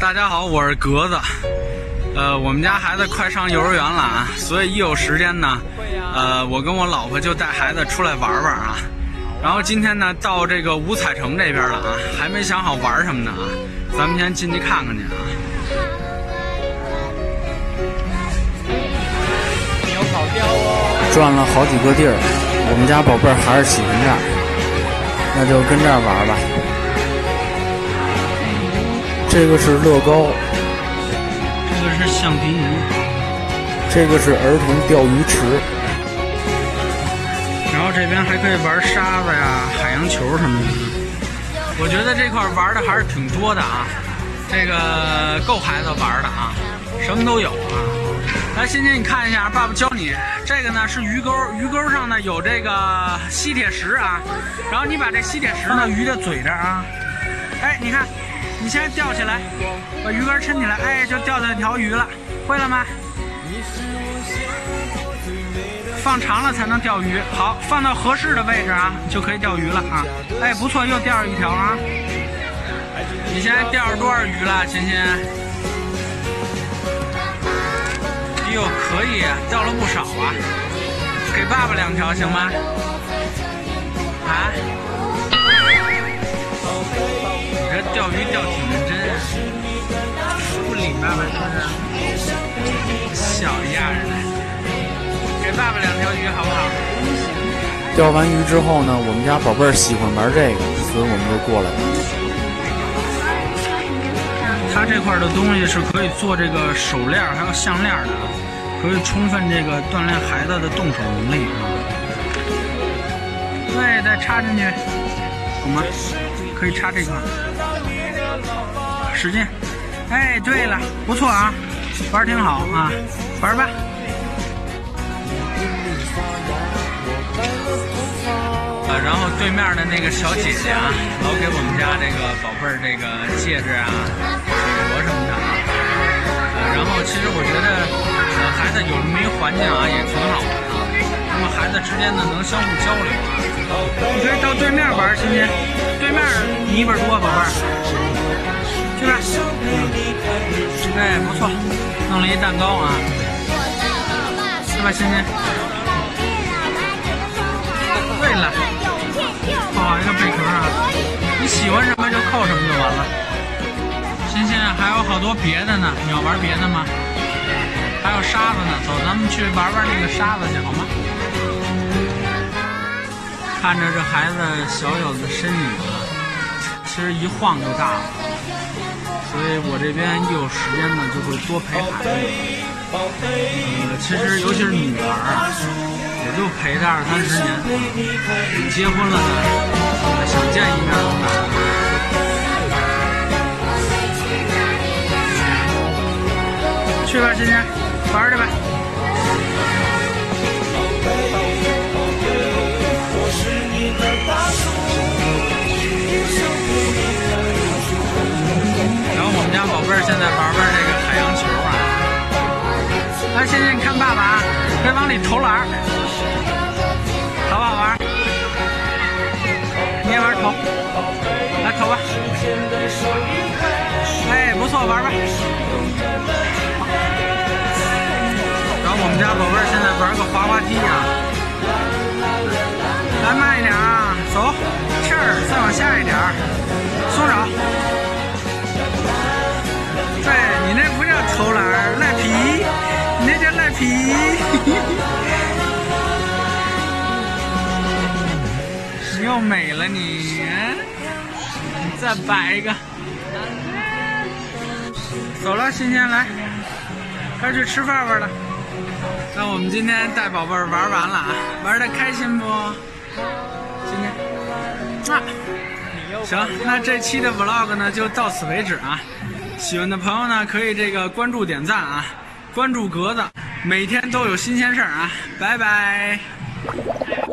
大家好，我是格子。我们家孩子快上幼儿园了啊，所以一有时间呢，我跟我老婆就带孩子出来玩玩啊。然后今天呢，到这个五彩城这边了啊，还没想好玩什么呢啊，咱们先进去看看去啊。 有跑标哦！ 转了好几个地儿，我们家宝贝儿还是喜欢这儿，那就跟这儿玩吧。这个是乐高， 这个是橡皮泥， 这个是儿童钓鱼池， 然后这边还可以玩沙子呀、海洋球什么的。我觉得这块玩的还是挺多的啊，这个够孩子玩的啊，什么都有啊。来，欣欣，你看一下，爸爸教你。这个呢是鱼钩，鱼钩上呢有这个吸铁石啊，然后你把这吸铁石呢鱼的嘴着啊，哎，你看。你现在吊起来，把鱼竿抻起来，哎，就钓到一条鱼了，会了吗？放长了才能钓鱼，好，放到合适的位置啊，就可以钓鱼了啊！哎，不错，又钓着一条啊！你现在钓着多少鱼了，欣欣？哎呦，可以，钓了不少啊！给爸爸2条行吗？啊？这钓鱼钓挺认真啊，不理爸爸是不是？小样的，给爸爸2条鱼好不好？ 钓完鱼之后呢，我们家宝贝儿喜欢玩这个，所以我们就过来了。 它这块的东西是可以做这个手链还有项链的啊，可以充分这个锻炼孩子的动手能力啊。对，再插进去，懂吗？可以插这个。使劲，哎，对了，不错啊，玩挺好啊，玩吧。然后对面的那个小姐姐啊，老给我们家这个宝贝儿这个戒指啊、手镯什么的啊。然后其实我觉得，孩子有这么一环境啊，也挺好的啊。那么孩子之间呢，能相互交流啊。你可以到对面玩，欣欣，对面泥巴多，宝贝儿。去吧，哎，不错，弄了一蛋糕啊，是吧，欣欣？对了，好一个贝壳啊！你喜欢什么就扣什么就完了。欣欣还有好多别的呢，你要玩别的吗？还有沙子呢，走，咱们去玩玩那个沙子去，好吗？看着这孩子小小的身影啊，其实一晃就大了。所以我这边一有时间呢，就会多陪孩子。其实尤其是女孩啊，我就陪她20-30年。结婚了呢，想见一面都难。去吧，欣欣，玩去吧。宝贝儿，现在玩玩这个海洋球啊！来，欣欣，你看爸爸啊，别往里投篮，好不好玩？你也玩投，来投吧！哎，不错，玩吧。然后我们家宝贝儿现在玩个滑滑梯啊，来慢一点啊，走，气儿，再往下一点，松手。对，你那不叫投篮，赖皮，你那叫赖皮。你又美了你再摆一个。走了，欣欣，来，该去吃饭了。那我们今天带宝贝儿玩完了啊，玩得开心不？欣欣，行，那这期的 vlog 呢就到此为止啊。喜欢的朋友呢，可以这个关注点赞啊，关注格子，每天都有新鲜事儿啊，拜拜。